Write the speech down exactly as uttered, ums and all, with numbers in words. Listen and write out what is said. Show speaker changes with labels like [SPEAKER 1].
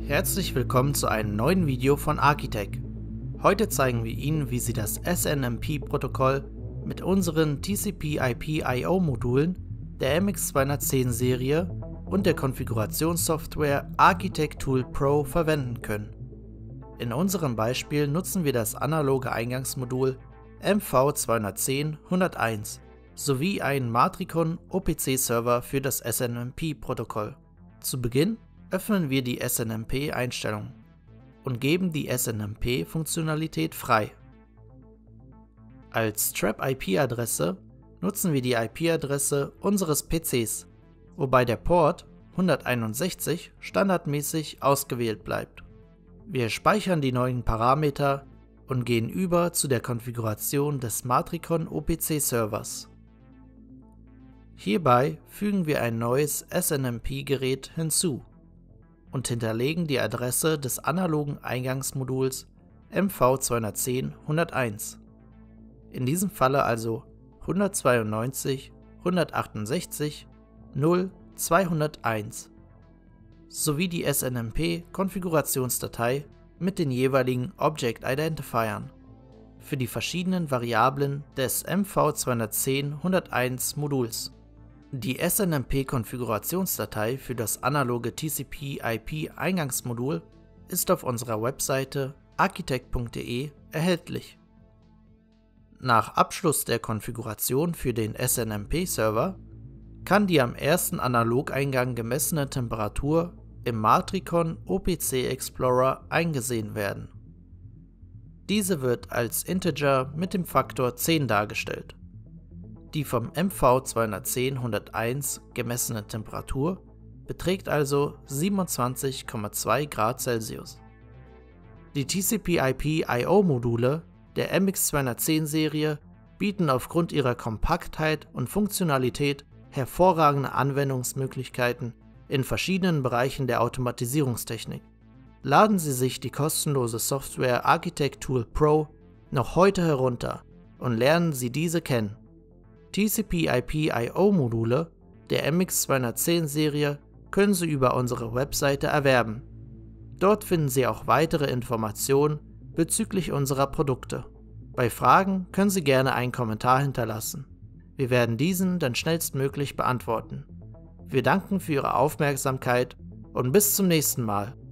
[SPEAKER 1] Herzlich willkommen zu einem neuen Video von Architect. Heute zeigen wir Ihnen, wie Sie das S N M P-Protokoll mit unseren T C P I P I O Modulen der M X zweihundertzehn Serie und der Konfigurationssoftware Architect Tool Pro verwenden können. In unserem Beispiel nutzen wir das analoge Eingangsmodul M V zweihundertzehn hunderteins sowie einen Matricon O P C-Server für das S N M P-Protokoll. Zu Beginn öffnen wir die S N M P-Einstellungen und geben die S N M P-Funktionalität frei. Als Trap-I P-Adresse nutzen wir die I P-Adresse unseres P Cs, wobei der Port hunderteinundsechzig standardmäßig ausgewählt bleibt. Wir speichern die neuen Parameter und gehen über zu der Konfiguration des Matricon O P C-Servers. Hierbei fügen wir ein neues S N M P-Gerät hinzu und hinterlegen die Adresse des analogen Eingangsmoduls M V zweihundertzehn hunderteins. In diesem Falle also hundertzweiundneunzig hundertachtundsechzig null zweihunderteins sowie die S N M P-Konfigurationsdatei mit den jeweiligen Object Identifiern für die verschiedenen Variablen des M V zweihundertzehn hunderteins Moduls. Die S N M P-Konfigurationsdatei für das analoge T C P I P-Eingangsmodul ist auf unserer Webseite architect punkt de erhältlich. Nach Abschluss der Konfiguration für den S N M P-Server kann die am ersten Analogeingang gemessene Temperatur im Matricon O P C Explorer eingesehen werden. Diese wird als Integer mit dem Faktor zehn dargestellt. Die vom M V zweihundertzehn hunderteins gemessene Temperatur beträgt also siebenundzwanzig Komma zwei Grad Celsius. Die T C P I P I O Module der M X zweihundertzehn Serie bieten aufgrund ihrer Kompaktheit und Funktionalität hervorragende Anwendungsmöglichkeiten in verschiedenen Bereichen der Automatisierungstechnik. Laden Sie sich die kostenlose Software Architect Tool Pro noch heute herunter und lernen Sie diese kennen. T C P I P I O Module der M X zweihundertzehn Serie können Sie über unsere Webseite erwerben. Dort finden Sie auch weitere Informationen bezüglich unserer Produkte. Bei Fragen können Sie gerne einen Kommentar hinterlassen. Wir werden diesen dann schnellstmöglich beantworten. Wir danken für Ihre Aufmerksamkeit und bis zum nächsten Mal.